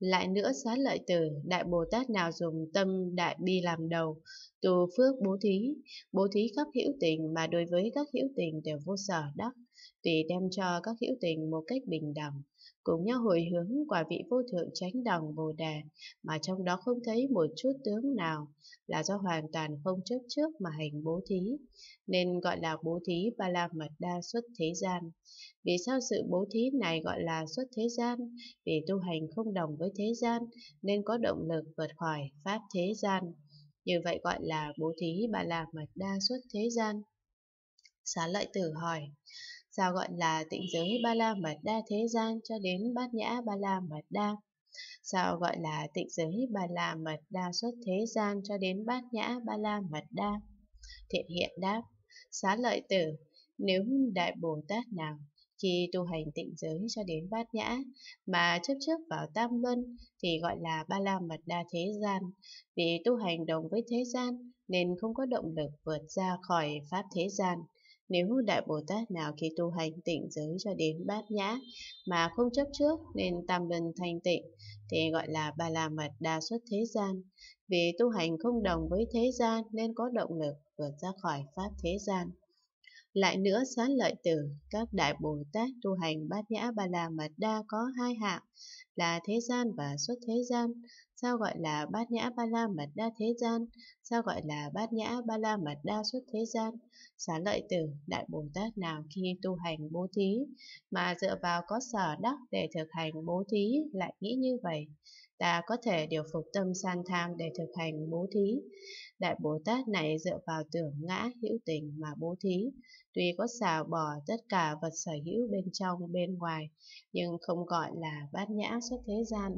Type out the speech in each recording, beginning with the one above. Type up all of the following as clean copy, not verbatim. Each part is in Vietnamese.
Lại nữa xá lợi tử, Đại Bồ Tát nào dùng tâm đại bi làm đầu, tu phước bố thí khắp hữu tình mà đối với các hữu tình đều vô sở đắc, tùy đem cho các hữu tình một cách bình đẳng, cùng nhau hồi hướng quả vị vô thượng chánh đẳng Bồ Đề, mà trong đó không thấy một chút tướng nào, là do hoàn toàn không chấp trước mà hành bố thí, nên gọi là bố thí Ba La Mật Đa xuất thế gian. Vì sao sự bố thí này gọi là xuất thế gian? Vì tu hành không đồng với thế gian nên có động lực vượt khỏi pháp thế gian. Như vậy gọi là bố thí Ba La Mật Đa xuất thế gian. Xá lợi tử hỏi, sao gọi là tịnh giới Ba La Mật Đa thế gian cho đến Bát Nhã Ba La Mật Đa? Sao gọi là tịnh giới Ba La Mật Đa xuất thế gian cho đến Bát Nhã Ba La Mật Đa? Thiện hiện đáp, xá lợi tử, nếu Đại Bồ Tát nào khi tu hành tịnh giới cho đến bát nhã mà chấp trước vào tam luân thì gọi là Ba La Mật Đa thế gian. Vì tu hành đồng với thế gian nên không có động lực vượt ra khỏi pháp thế gian. Nếu Đại Bồ Tát nào khi tu hành tịnh giới cho đến bát nhã mà không chấp trước nên tam luân thanh tịnh thì gọi là Ba La Mật Đa xuất thế gian. Vì tu hành không đồng với thế gian nên có động lực vượt ra khỏi pháp thế gian. Lại nữa xá lợi tử, các đại Bồ Tát tu hành bát nhã Ba La Mật Đa có hai hạng là thế gian và xuất thế gian. Sao gọi là bát nhã Ba La Mật Đa thế gian? Sao gọi là bát nhã Ba La Mật Đa xuất thế gian? Xá lợi tử, đại Bồ Tát nào khi tu hành bố thí mà dựa vào có sở đắc để thực hành bố thí lại nghĩ như vậy, ta có thể điều phục tâm san tham để thực hành bố thí. Đại Bồ Tát này dựa vào tưởng ngã hữu tình mà bố thí, tuy có xả bỏ tất cả vật sở hữu bên trong bên ngoài, nhưng không gọi là bát nhã xuất thế gian.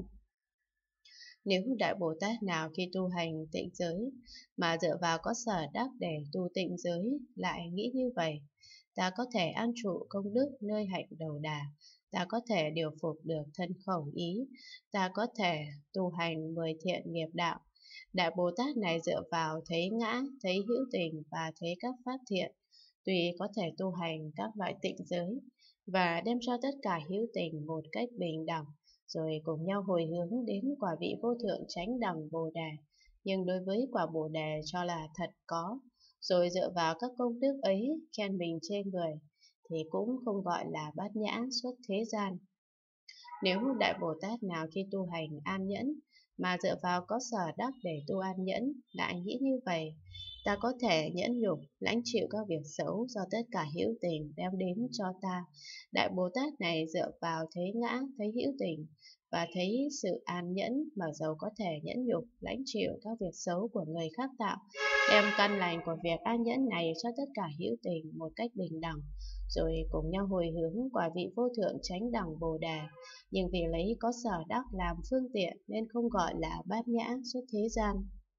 Nếu Đại Bồ Tát nào khi tu hành tịnh giới mà dựa vào có sở đắc để tu tịnh giới lại nghĩ như vậy, ta có thể an trụ công đức nơi hạnh đầu đà, ta có thể điều phục được thân khẩu ý, ta có thể tu hành 10 thiện nghiệp đạo. Đại Bồ Tát này dựa vào thấy ngã, thấy hữu tình và thấy các pháp thiện, tuy có thể tu hành các loại tịnh giới và đem cho tất cả hữu tình một cách bình đẳng, rồi cùng nhau hồi hướng đến quả vị vô thượng chánh đẳng Bồ Đề, nhưng đối với quả Bồ Đề cho là thật có, rồi dựa vào các công đức ấy khen mình chê người, thì cũng không gọi là bát nhã xuất thế gian. Nếu Đại Bồ Tát nào khi tu hành an nhẫn mà dựa vào có sở đắc để tu an nhẫn lại nghĩ như vậy, ta có thể nhẫn nhục lãnh chịu các việc xấu do tất cả hữu tình đem đến cho ta. Đại Bồ Tát này dựa vào thấy ngã, thấy hữu tình và thấy sự an nhẫn mà dầu có thể nhẫn nhục lãnh chịu các việc xấu của người khác tạo, đem căn lành của việc an nhẫn này cho tất cả hữu tình một cách bình đẳng, rồi cùng nhau hồi hướng quả vị vô thượng chánh đẳng Bồ Đề, nhưng vì lấy có sở đắc làm phương tiện nên không gọi là bát nhã xuất thế gian.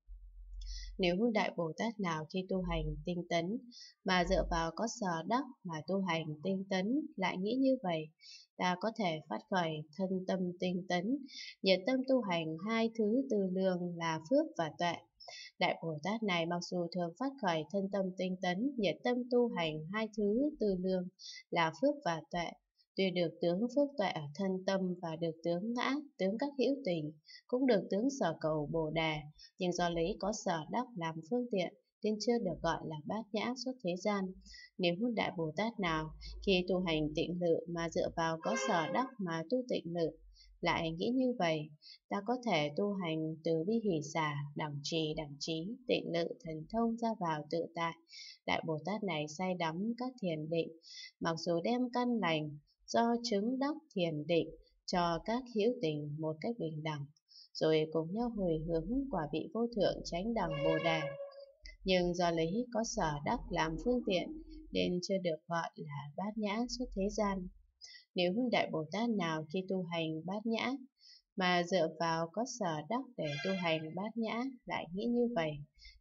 Nếu Đại Bồ Tát nào khi tu hành tinh tấn mà dựa vào có sở đắc mà tu hành tinh tấn lại nghĩ như vậy, ta có thể phát khởi thân tâm tinh tấn, nhiệt tâm tu hành hai thứ tư lương là phước và tuệ. Đại Bồ Tát này mặc dù thường phát khởi thân tâm tinh tấn, nhiệt tâm tu hành hai thứ tư lương là phước và tuệ, tuy được tướng phước tuệ ở thân tâm và được tướng ngã, tướng các hữu tình, cũng được tướng sở cầu Bồ Đề, nhưng do lấy có sở đắc làm phương tiện nên chưa được gọi là bát nhã xuất thế gian. Nếu Đại Bồ Tát nào khi tu hành tịnh lự mà dựa vào có sở đắc mà tu tịnh lự lại nghĩ như vậy, ta có thể tu hành từ bi hỷ xả, đẳng trì, đẳng trí, tịnh lự, thần thông ra vào tự tại. Đại Bồ Tát này say đắm các thiền định, mặc dù đem căn lành do chứng đắc thiền định cho các hữu tình một cách bình đẳng, rồi cùng nhau hồi hướng quả vị vô thượng chánh đẳng Bồ Đề, nhưng do lấy có sở đắc làm phương tiện nên chưa được gọi là bát nhã xuất thế gian. Nếu Đại Bồ Tát nào khi tu hành bát nhã mà dựa vào có sở đắc để tu hành bát nhã lại nghĩ như vậy,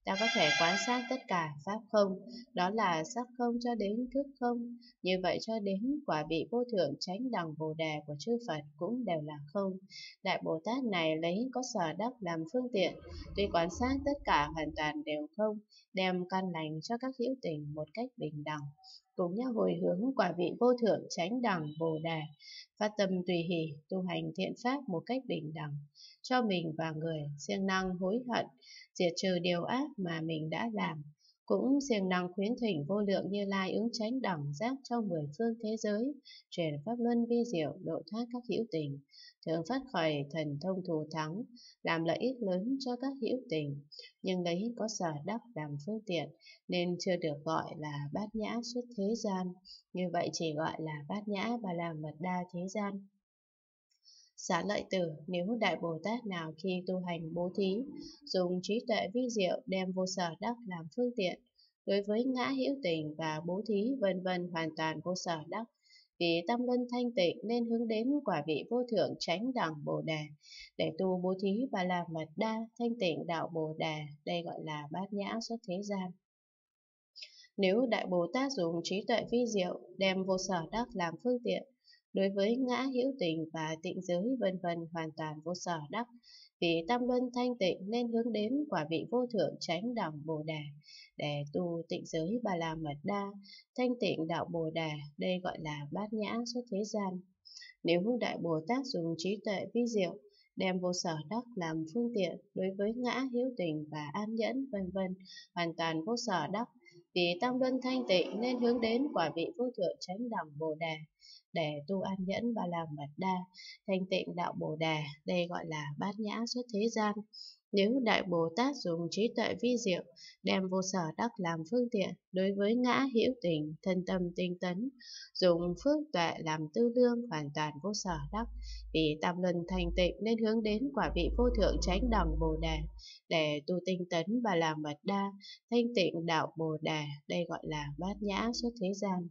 Ta có thể quan sát tất cả pháp không, đó là sắc không cho đến thức không. Như vậy cho đến quả vị vô thượng chánh đẳng Bồ Đề của chư Phật cũng đều là không. Đại Bồ Tát này lấy có sở đắc làm phương tiện, tuy quan sát tất cả hoàn toàn đều không, đem căn lành cho các hữu tình một cách bình đẳng, cùng nhau hồi hướng quả vị vô thượng chánh đẳng Bồ Đề, phát tâm tùy hỷ tu hành thiện pháp một cách bình đẳng, cho mình và người siêng năng hối hận, diệt trừ điều ác mà mình đã làm, cũng siêng năng khuyến thỉnh vô lượng Như Lai ứng chánh đẳng giác trong 10 phương thế giới, truyền pháp luân vi diệu độ thoát các hữu tình, thường phát khởi thần thông thù thắng, làm lợi ích lớn cho các hữu tình, nhưng lấy có sở đắc làm phương tiện nên chưa được gọi là bát nhã xuất thế gian, như vậy chỉ gọi là bát nhã Ba La Mật Đa thế gian. Xá lợi tử, nếu Đại Bồ Tát nào khi tu hành bố thí, dùng trí tuệ vi diệu đem vô sở đắc làm phương tiện, đối với ngã hữu tình và bố thí vân vân hoàn toàn vô sở đắc, vì tâm luân thanh tịnh nên hướng đến quả vị vô thượng chánh đẳng Bồ Đề, để tu bố thí Ba La Mật Đa thanh tịnh đạo Bồ Đề, đây gọi là bát nhã xuất thế gian. Nếu Đại Bồ Tát dùng trí tuệ vi diệu đem vô sở đắc làm phương tiện, đối với ngã hữu tình và tịnh giới vân vân hoàn toàn vô sở đắc, vì tam luân thanh tịnh nên hướng đến quả vị vô thượng chánh đẳng Bồ Đề, để tu tịnh giới Ba La Mật Đa thanh tịnh đạo Bồ Đề, đây gọi là bát nhã xuất thế gian. Nếu Đại Bồ Tát dùng trí tuệ vi diệu đem vô sở đắc làm phương tiện, đối với ngã hữu tình và an nhẫn vân vân hoàn toàn vô sở đắc, vì tam luân thanh tịnh nên hướng đến quả vị vô thượng chánh đẳng Bồ Đề, để tu an nhẫn Ba La Mật Đa thanh tịnh đạo Bồ Đề, đây gọi là bát nhã xuất thế gian. Nếu Đại Bồ Tát dùng trí tuệ vi diệu đem vô sở đắc làm phương tiện, đối với ngã hữu tình thân tâm tinh tấn, dùng phước tuệ làm tư lương hoàn toàn vô sở đắc, vì tam luân thanh tịnh nên hướng đến quả vị vô thượng chánh đẳng Bồ Đề, để tu tinh tấn Ba La Mật Đa thanh tịnh đạo Bồ Đề, đây gọi là bát nhã xuất thế gian.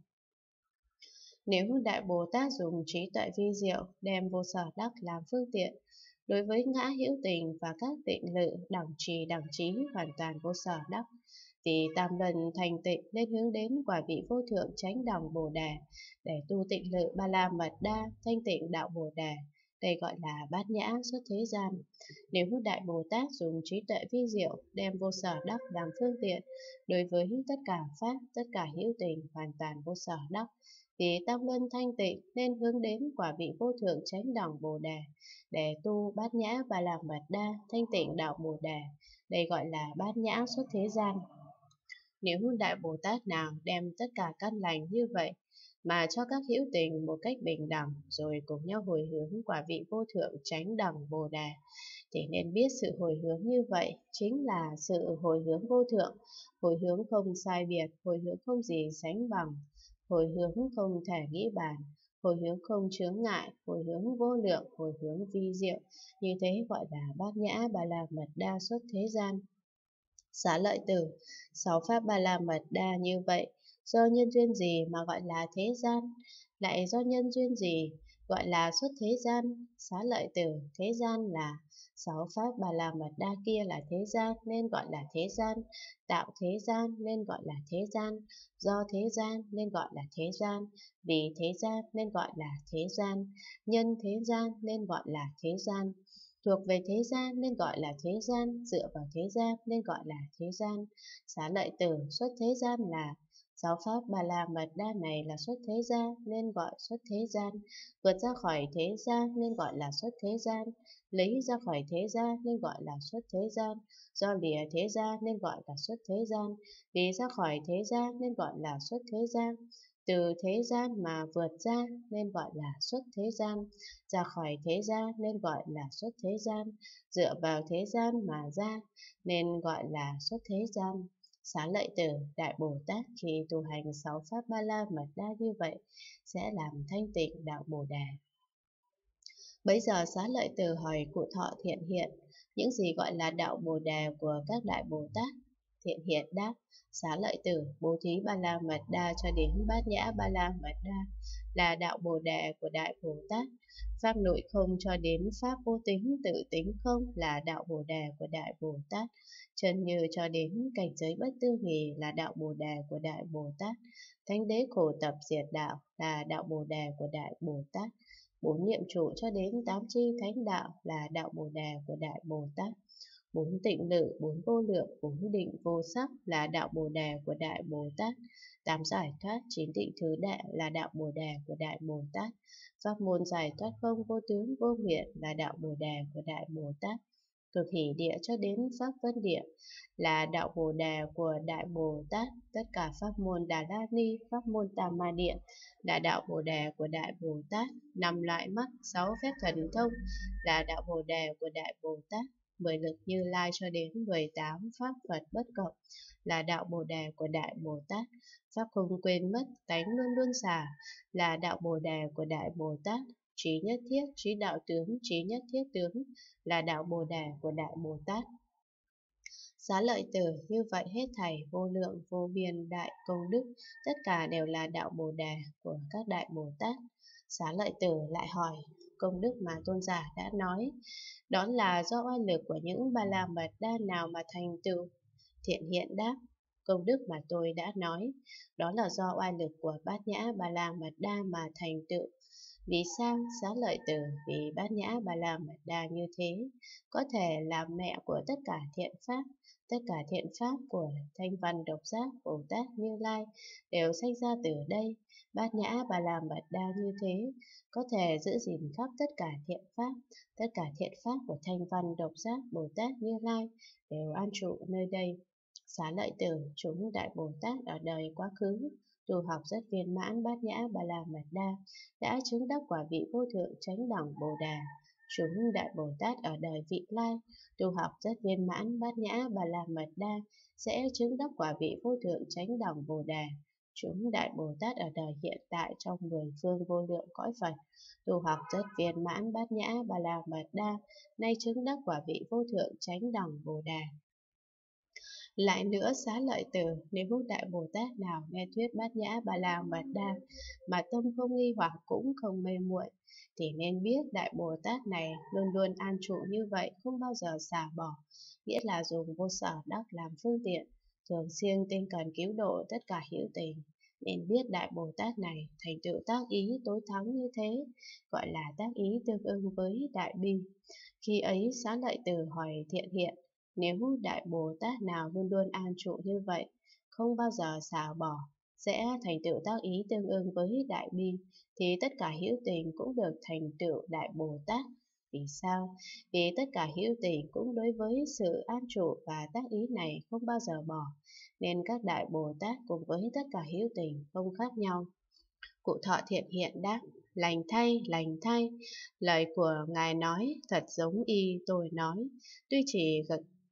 Nếu Đại Bồ Tát dùng trí tuệ vi diệu đem vô sở đắc làm phương tiện, đối với ngã hữu tình và các tịnh lự đẳng trí hoàn toàn vô sở đắc, vì tam luân thành tịnh nên hướng đến quả vị vô thượng chánh đẳng Bồ Đề, để tu tịnh lự Ba La Mật Đa thanh tịnh đạo Bồ Đề, đây gọi là bát nhã xuất thế gian. Nếu Đại Bồ Tát dùng trí tuệ vi diệu đem vô sở đắc làm phương tiện, đối với tất cả pháp tất cả hữu tình hoàn toàn vô sở đắc, vì tam luân thanh tịnh nên hướng đến quả vị vô thượng chánh đẳng Bồ Đề, để tu bát nhã Ba La Mật Đa thanh tịnh đạo Bồ Đề, đây gọi là bát nhã xuất thế gian. Nếu Đại Bồ Tát nào đem tất cả căn lành như vậy mà cho các hữu tình một cách bình đẳng, rồi cùng nhau hồi hướng quả vị vô thượng chánh đẳng Bồ Đề, thì nên biết sự hồi hướng như vậy chính là sự hồi hướng vô thượng, hồi hướng không sai biệt, hồi hướng không gì sánh bằng, hồi hướng không thể nghĩ bàn, hồi hướng không chướng ngại, hồi hướng vô lượng, hồi hướng vi diệu, như thế gọi là bát nhã Ba La Mật Đa xuất thế gian. Xá lợi tử, sáu pháp Ba La Mật Đa như vậy, do nhân duyên gì mà gọi là thế gian? Lại do nhân duyên gì gọi là xuất thế gian? Xá lợi tử, thế gian là sáu pháp Ba La Mật Đa kia là thế gian nên gọi là thế gian, tạo thế gian nên gọi là thế gian, do thế gian nên gọi là thế gian, vì thế gian nên gọi là thế gian, nhân thế gian nên gọi là thế gian, thuộc về thế gian nên gọi là thế gian, dựa vào thế gian nên gọi là thế gian. Xá lợi tử, xuất thế gian là sáu pháp Ba La Mật Đa này là xuất thế gian nên gọi xuất thế gian, vượt ra khỏi thế gian nên gọi là xuất thế gian, lấy ra khỏi thế gian nên gọi là xuất thế gian, do lìa thế gian nên gọi là xuất thế gian, vì ra khỏi thế gian nên gọi là xuất thế gian, từ thế gian mà vượt ra nên gọi là xuất thế gian, ra khỏi thế gian nên gọi là xuất thế gian, dựa vào thế gian mà ra nên gọi là xuất thế gian. Xá lợi tử, Đại Bồ Tát khi tu hành sáu pháp Ba La Mật Đa như vậy sẽ làm thanh tịnh đạo Bồ Đề. Bấy giờ Xá lợi tử hỏi cụ thọ thiện hiện, những gì gọi là đạo Bồ Đề của các Đại Bồ Tát? Thiện hiện đáp: Xá lợi tử, bố thí Ba La Mật Đa cho đến Bát Nhã Ba La Mật Đa là đạo Bồ đề của Đại Bồ Tát. Pháp nội không cho đến pháp vô tính tự tính không là đạo Bồ đề của Đại Bồ Tát. Chân như cho đến cảnh giới bất tư nghì là đạo Bồ đề của Đại Bồ Tát. Thánh đế khổ tập diệt đạo là đạo Bồ đề của Đại Bồ Tát. Bốn niệm trụ cho đến tám chi thánh đạo là đạo Bồ đề của Đại Bồ Tát. Bốn tịnh lự, bốn vô lượng, bốn định vô sắc là đạo Bồ đề của Đại Bồ Tát. Tám giải thoát, chín định thứ đệ là đạo Bồ đề của Đại Bồ Tát. Pháp môn giải thoát không vô tướng vô nguyện là đạo Bồ đề của Đại Bồ Tát. Cực hỷ địa cho đến pháp vân địa là đạo Bồ đề của Đại Bồ Tát. Tất cả pháp môn Đà La Ni, pháp môn Tam Ma Điện là đạo Bồ đề của Đại Bồ Tát. Năm loại mắt, sáu phép thần thông là đạo Bồ đề của Đại Bồ Tát. 10 lực Như Lai cho đến 18 pháp Phật bất cộng là đạo Bồ đề của Đại Bồ Tát. Pháp không quên mất, tánh luôn luôn xả là đạo Bồ đề của Đại Bồ Tát. Trí nhất thiết, trí đạo tướng, trí nhất thiết tướng là đạo Bồ đề của Đại Bồ Tát. Xá lợi tử, như vậy hết thảy vô lượng vô biên đại công đức, tất cả đều là đạo Bồ đề của các Đại Bồ Tát. Xá lợi tử lại hỏi, công đức mà tôn giả đã nói, đó là do oai lực của những Ba La Mật Đa nào mà thành tựu? Thiện hiện đáp, công đức mà tôi đã nói, đó là do oai lực của Bát Nhã Ba La Mật Đa mà thành tựu. Vì sao? Xá lợi tử, vì Bát Nhã Ba La Mật Đa như thế, có thể là mẹ của tất cả thiện pháp. Tất cả thiện pháp của Thanh Văn Độc Giác Bồ Tát Như Lai đều sanh ra từ đây. Bát Nhã Ba La Mật Đa như thế, có thể giữ gìn khắp tất cả thiện pháp. Tất cả thiện pháp của Thanh Văn Độc Giác Bồ Tát Như Lai đều an trụ nơi đây. Xá lợi tử, chúng Đại Bồ Tát ở đời quá khứ tu học rất viên mãn Bát Nhã Ba La Mật Đa đã chứng đắc quả vị vô thượng chánh đẳng Bồ Đà. Chúng Đại Bồ Tát ở đời vị lai tu học rất viên mãn Bát Nhã Ba La Mật Đa sẽ chứng đắc quả vị vô thượng chánh đẳng Bồ Đà. Chúng Đại Bồ Tát ở đời hiện tại trong 10 phương vô lượng cõi Phật tu học rất viên mãn Bát Nhã Ba La Mật Đa nay chứng đắc quả vị vô thượng chánh đẳng Bồ Đà. Lại nữa, xá lợi tử, nếu Đại Bồ Tát nào nghe thuyết Bát Nhã Ba La Mật Đa mà tâm không nghi hoặc cũng không mê muội, thì nên biết Đại Bồ Tát này luôn luôn an trụ như vậy, không bao giờ xả bỏ, nghĩa là dùng vô sở đắc làm phương tiện, thường xuyên tinh cần cứu độ tất cả hữu tình. Nên biết Đại Bồ Tát này thành tựu tác ý tối thắng như thế, gọi là tác ý tương ưng với Đại Bi. Khi ấy xá lợi tử hỏi Thiện hiện, nếu Đại Bồ Tát nào luôn luôn an trụ như vậy, không bao giờ xả bỏ, sẽ thành tựu tác ý tương ưng với Đại Bi, thì tất cả hữu tình cũng được thành tựu Đại Bồ Tát. Vì sao? Vì tất cả hữu tình cũng đối với sự an trụ và tác ý này không bao giờ bỏ, nên các Đại Bồ Tát cùng với tất cả hữu tình không khác nhau. Cụ Thọ Thiện hiện đáp, lành thay, lời của Ngài nói thật giống y tôi nói, tuy chỉ